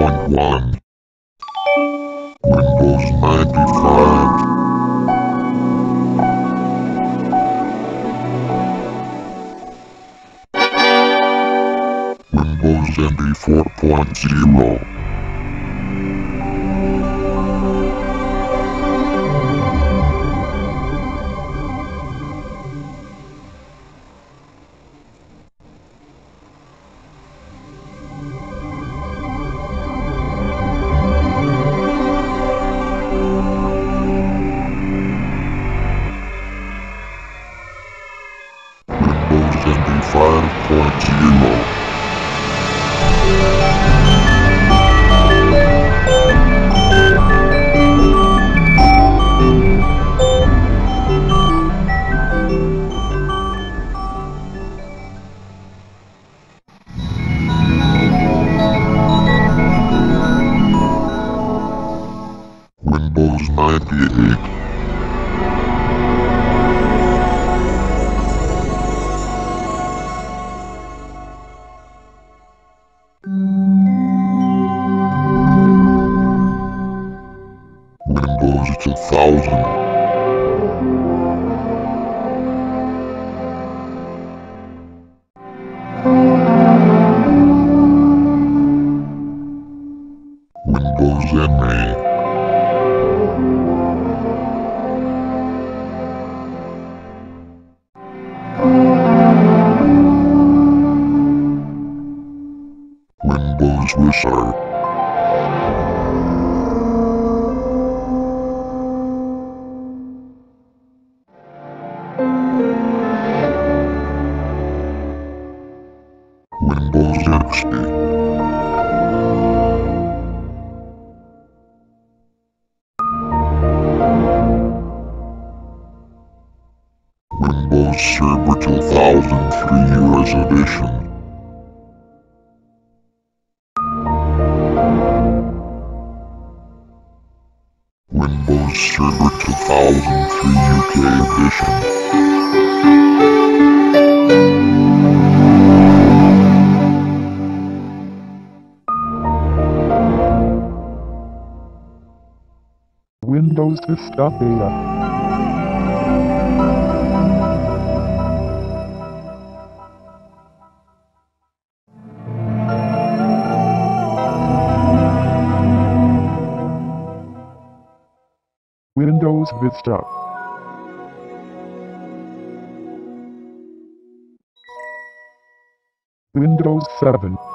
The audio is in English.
4.1 Windows 95 Windows NT 4.0 Windows NT 5.0 Windows 98 Windows 2000 Windows ME Windows Wizard Windows XP Windows Server 2003 US Edition Windows Server 2003 UK Edition Windows Vista Beta. Windows Vista. Windows 7.